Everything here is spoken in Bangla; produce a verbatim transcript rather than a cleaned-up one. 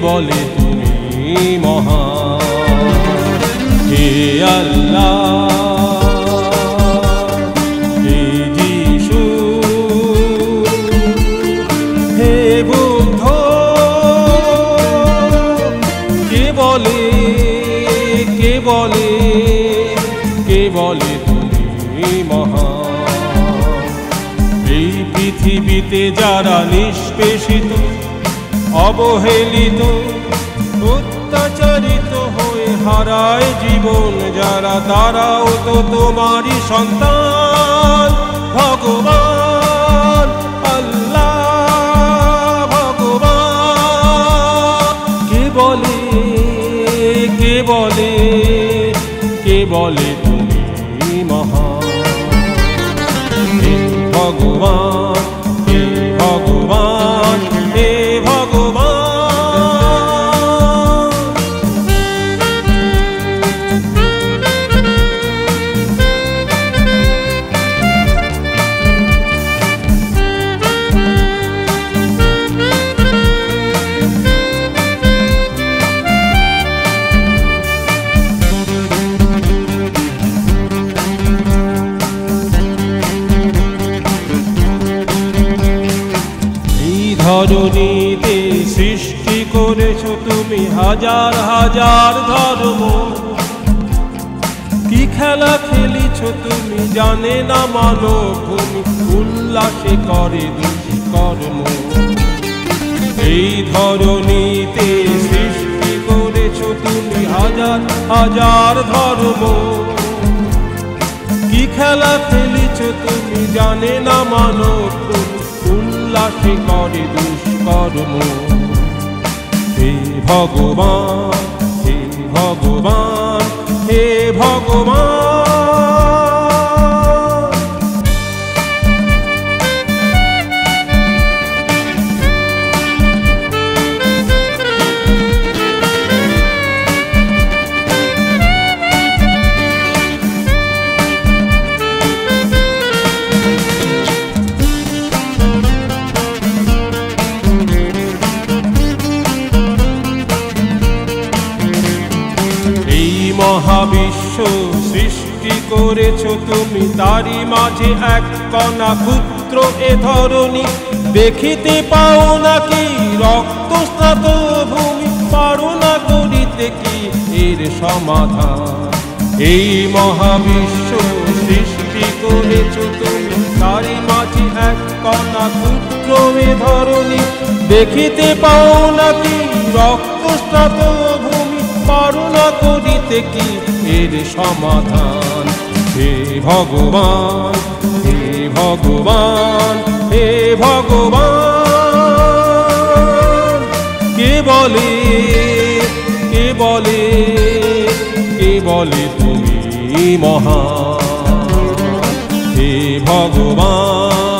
বলে তুমি মহান। হে আল্লাহ, হে যিশু, হে বুদ্ধ, কে বলে কে বলে কে বলে তুমি মহান। এই পৃথিবীতে যারা নিষ্পেষিত, অবহেলিত, অত্যাচারিত হয়ে হারায় জীবন যারা, তারাও তো তোমারই সন্তান ভগবান আল্লাহ ভগবান। কে বলে কে বলে কে বলে তুমি মহান। হে ভগবান, হে ভগবান, হে ভগবান। ধরণীতে সৃষ্টি করেছ তুমি হাজার হাজার ধর্ম, কি খেলা খেলিছ তুমি জানে না মানব ভূমি, উল্লাসে করে দুষ্কর্ম। এই ধরণীতে সৃষ্টি করেছ তুমি হাজার হাজার ধর্ম, কি খেলা খেলিছ তুমি জানে না মানব ভূমি, উল্লাসে করে দুষ্কর্ম। হে ভগবান, হে ভগবান, হে ভগবান। মহাবিশ্ব সৃষ্টি করেছ তুমি, তারই মাঝে এক কণা ক্ষুদ্র এ ধরণী, দেখিতে পাও নাকি রক্তস্নাত ভূমি, পারো না করিতে কি এর সমাধান। এই মহাবিশ্ব সৃষ্টি করেছ তুমি, তারই মাঝে এক কণা ক্ষুদ্র এ ধরণী, দেখিতে পাও নাকি রক্তস্নাত ভূমি, পারো না করিতে কি এর সমাধান। হে ভগবান, হে ভগবান, হে ভগবান। কে বলে কে বলে কে বলে তুমি মহান। হে ভগবান।